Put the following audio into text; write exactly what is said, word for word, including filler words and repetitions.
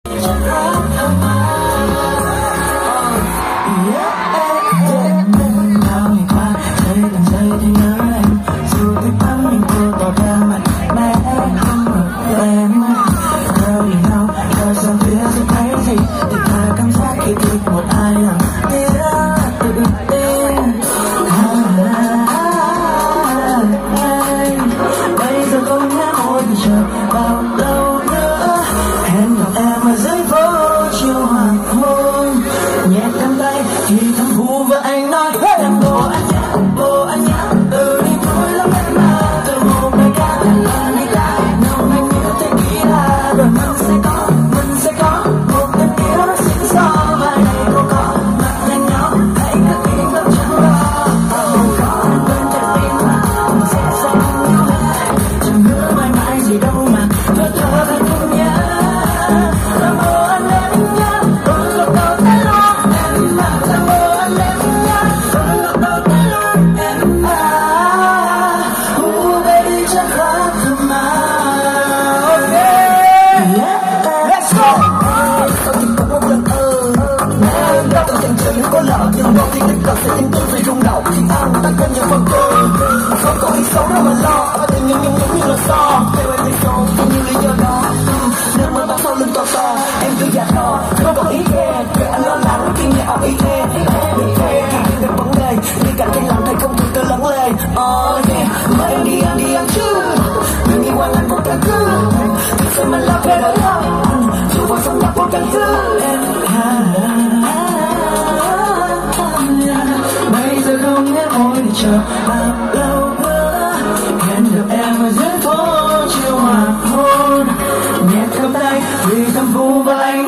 Bao lâu nữa hẹn gặp em ở dưới phố chiều hoàng hôn, nhẹ cầm tay thì thầm phù và anh nói em bố anh nhé, bố anh nhé, từ đi thôi lắm em mà, từ một bài ca là đi lại nào anh nhớ thế kỹ là rồi mình sẽ có, mình sẽ có một tình yêu nó xinh xò và này cô có mặt nhanh nhau hãy cất tiếng tâm chẳng lo, không có anh bên trái tim mà mình sẽ sống như thế, chẳng hứa mãi mãi gì đâu mà thơ thơ anh không nhớ. Làm bố anh em nhớ đôi lúc đầu tay luôn em mà, làm bố anh em nhớ đôi lúc đầu tay luôn em mà. Oh baby chẳng khó không mà. Okay, let's go. Tao chỉ có một lần ơ, nên đâu tao chẳng chơi nếu có lỡ nhưng đâu thì tình cờ sẽ tin tưởng vì rung động thì ăn ta cần nhiều phần cơ, không có ý xấu đâu mà lo và tình nhân nhung nhung như là so. Theo em đi sâu không như lý do đó, nếu mới bắt sau lưng to to em cứ giả đò không có ý ghê, để anh lo lắng khi nghe ở ý ghê bị ghê khi được vấn đề đi cạnh trên lòng thấy không thường cơ lắng lề. Oh yeah, mời em đi ăn đi ăn chứ đừng nghĩ qua anh vô căn cứ, thực sự mình là về nỗi lòng dù vào sông gặp vô căn cứ em. Bây giờ không nhớ môi để chờ bao lâu nữa hẹn gặp em ở dưới phố chiều hoàng hôn, nhẹ cầm tay vì thầm vu và anh